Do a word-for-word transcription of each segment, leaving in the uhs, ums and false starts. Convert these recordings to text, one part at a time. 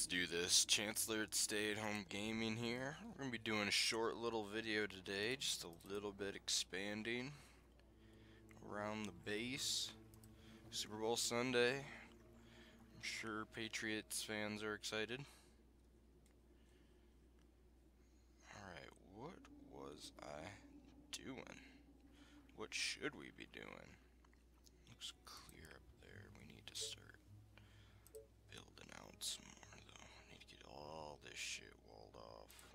Let's do this. Chancellor at Stay at Home Gaming here. We're going to be doing a short little video today, just a little bit expanding around the base. Super Bowl Sunday. I'm sure Patriots fans are excited. Alright, what was I doing? What should we be doing? Looks clear up there. We need to start building out some more though. I need to get all this shit walled off.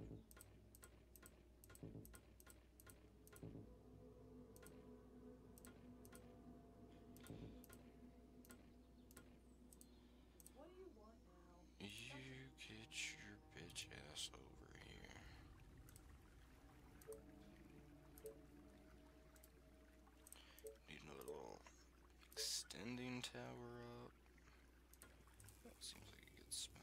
What do you want now? You get your bitch ass over here. Need another little extending tower up. That seems like a good spot.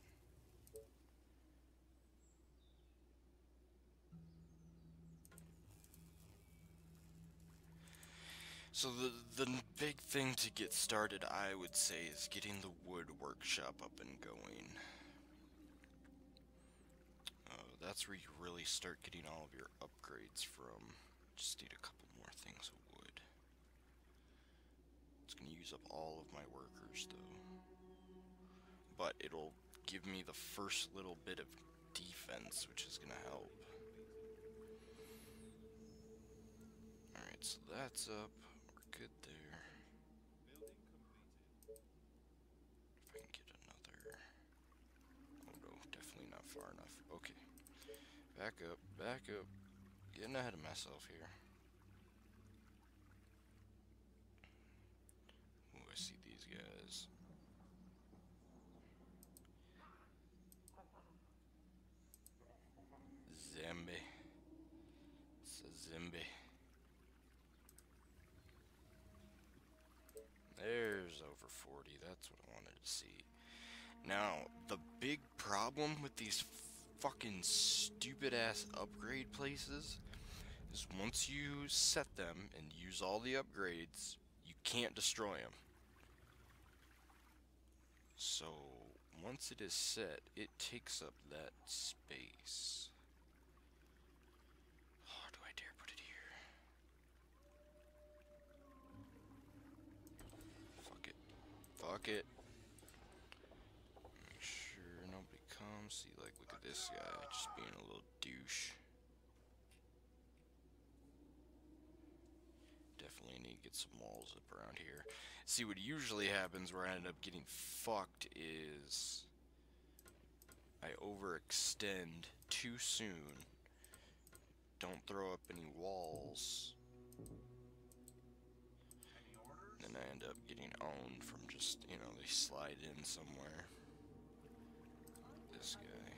So the the big thing to get started, I would say, is getting the wood workshop up and going. Uh, that's where you really start getting all of your upgrades from. Just need a couple more things of wood. It's gonna use up all of my workers though. But it'll give me the first little bit of defense, which is gonna help. Alright, so that's up. We're good there. If I can get another... Oh no, definitely not far enough. Okay. Back up, back up. Getting ahead of myself here. Ooh, I see these guys. Zombie. It's a zombie. There's over forty. That's what I wanted to see. Now, the big problem with these fucking stupid ass upgrade places is once you set them and use all the upgrades, you can't destroy them. So, once it is set, it takes up that space. Oh, do I dare put it here? Fuck it. Fuck it. Make sure nobody comes. See, like, look at this guy just being a little douche. Definitely need to get some walls up around here. See, what usually happens where I end up getting fucked is I overextend too soon. Don't throw up any walls. And then I end up getting owned from just, you know, they slide in somewhere. This guy.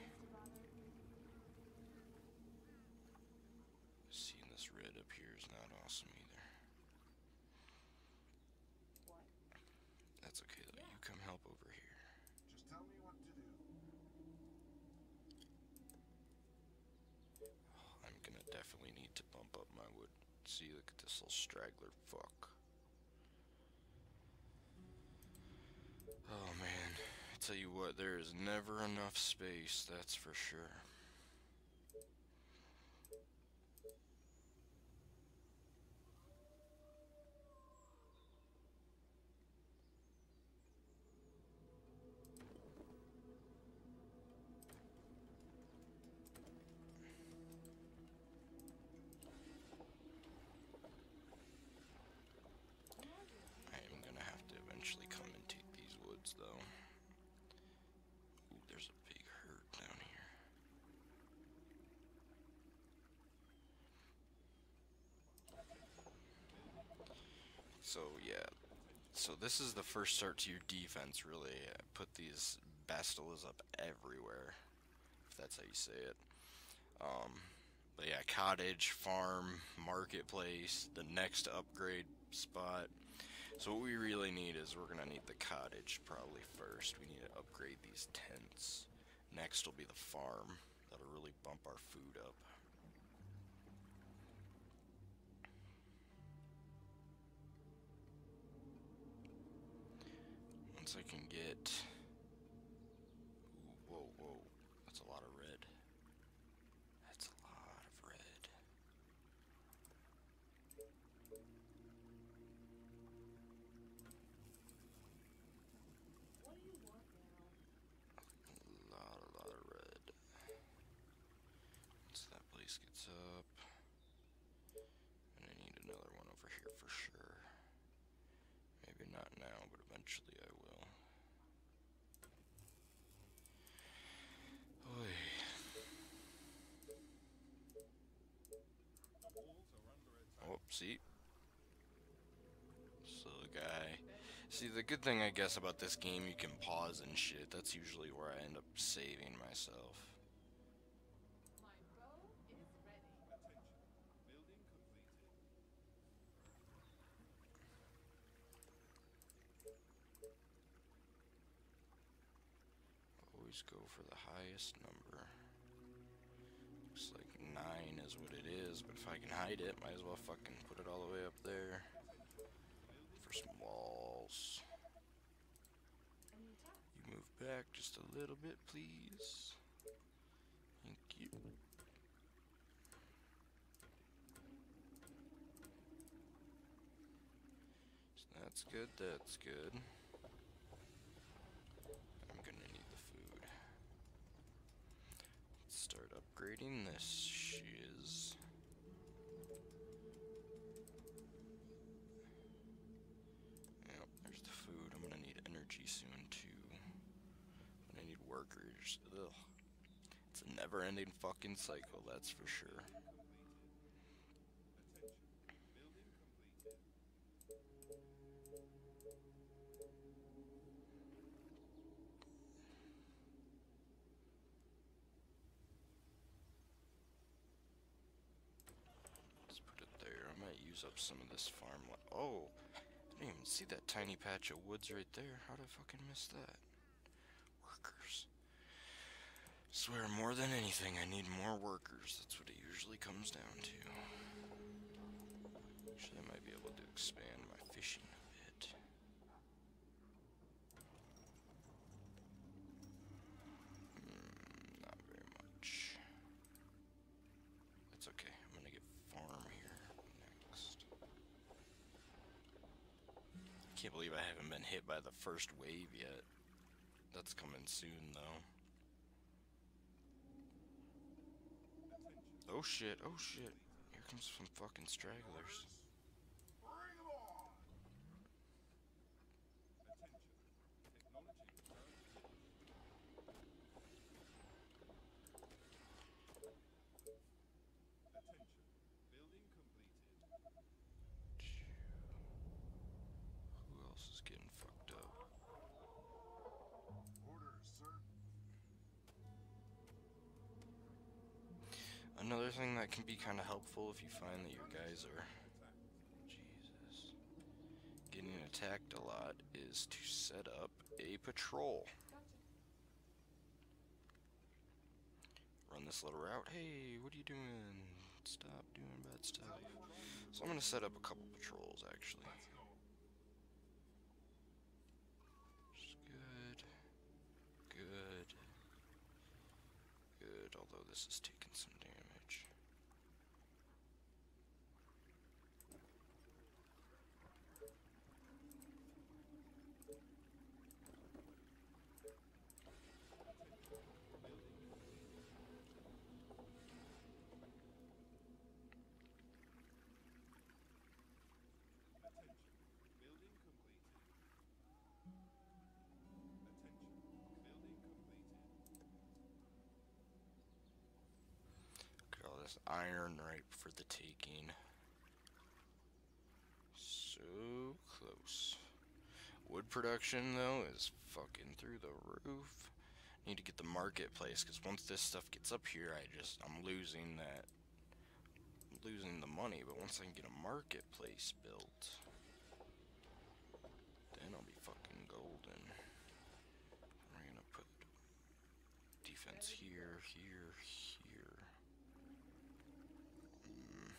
Seeing this red up here is not awesome either. What? That's okay though, you come help over here. Just tell me what to do. I'm gonna definitely need to bump up my wood. See, look at this little straggler fuck. Oh man, I tell you what, there is never enough space, that's for sure. I am gonna have to eventually come and take these woods though. Ooh, there's a big herd down here. So yeah, so this is the first start to your defense really. I put these bastillas up everywhere, if that's how you say it. Um, but yeah, cottage, farm, marketplace, the next upgrade spot. So what we really need is we're gonna need the cottage probably first. We need to upgrade these tents. Next will be the farm. That'll really bump our food up. Once I can get... Ooh, eventually I will. Oy. Oh, see? So the guy... See, the good thing, I guess, about this game, you can pause and shit. That's usually where I end up saving myself. My bow is ready. Always go for the highest number. Looks like nine is what it is, but if I can hide it, might as well fucking put it all the way up there. For some walls. You move back just a little bit, please. Thank you. So that's good, that's good. I'm gonna need the food. Let's start upgrading this shiz. Yep, there's the food. I'm gonna need energy soon too. I'm gonna need workers. Ugh. It's a never-ending fucking cycle, that's for sure. Let's put it there. I might use up some of this farm. Oh, I didn't even see that tiny patch of woods right there. How did I fucking miss that? Workers. Swear, more than anything, I need more workers. That's what it usually comes down to. Actually, I might be able to expand my fishing a bit. Mm, not very much. That's okay. I'm gonna get farm here next. Can't believe I haven't been hit by the first wave yet. That's coming soon, though. Oh shit, oh shit. Here comes some fucking stragglers. Bring 'em on! Who else is getting fucked up? Orders, sir. Another thing that can be kind of helpful if you find that your guys are... Jesus. Getting attacked a lot is to set up a patrol. Run this little route. Hey, what are you doing? Stop doing bad stuff. So I'm gonna set up a couple patrols, actually. Just good. Good. Good, although this is taking some damage. Look at all this iron ripe for the taking. So close. Wood production, though, is fucking through the roof. Need to get the marketplace, because once this stuff gets up here, I just, I'm losing that, I'm losing the money, but once I can get a marketplace built, then I'll be fucking golden. We're gonna put defense here, here, here. Mm.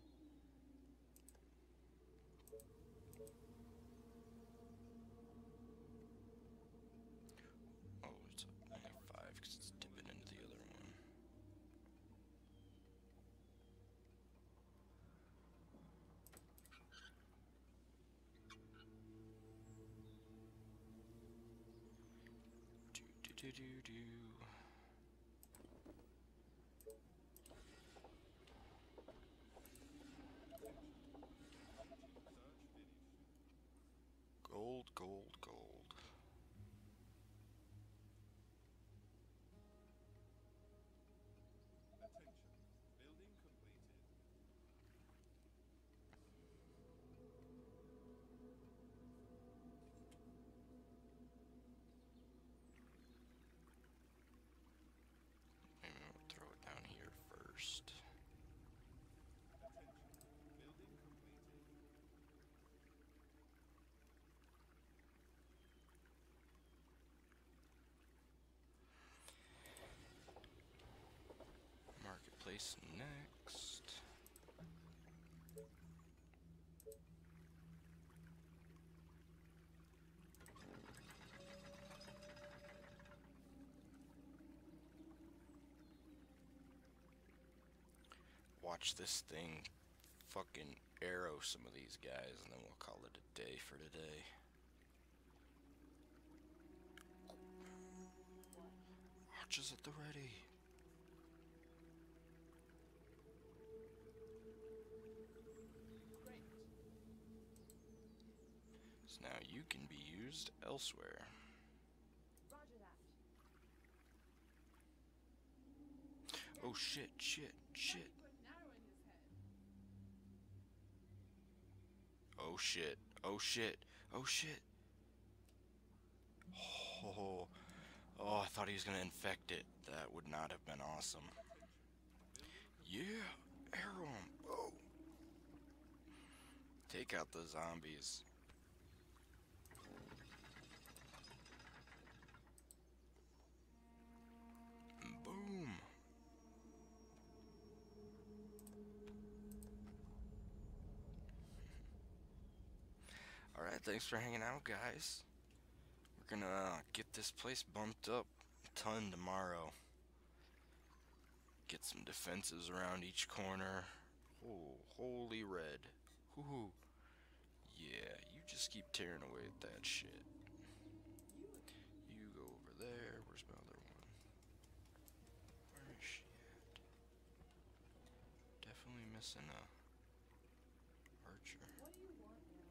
Oh, it's a negative five because it's dipping into the other one. Do do do do do. Gold, gold, gold. place next. Watch this thing fucking arrow some of these guys, and then we'll call it a day for today. Archers at the ready. Great. So now you can be used elsewhere. Roger that. Oh shit, shit, shit. Put an arrow in his head. Oh shit, oh shit, oh shit. Oh, oh, I thought he was gonna infect it. That would not have been awesome. Yeah, arrow him. Oh. Take out the zombies. Boom. Alright, thanks for hanging out, guys. We're gonna uh, get this place bumped up a ton tomorrow. Get some defenses around each corner. Oh, holy red. Woohoo. Yeah, you just keep tearing away at that shit. You go over there. Where's my other one? Where is she at? Definitely missing a archer. What do you want now?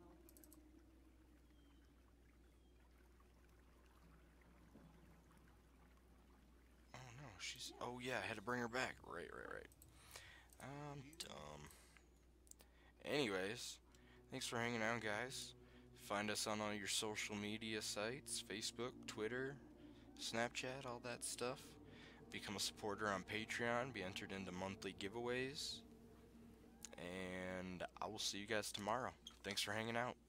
Oh no, she's. Oh yeah, I had to bring her back. Right, right, right. I'm dumb. Anyways, thanks for hanging out, guys. Find us on all your social media sites: Facebook, Twitter, Snapchat, all that stuff. Become a supporter on Patreon, be entered into monthly giveaways. And I will see you guys tomorrow. Thanks for hanging out.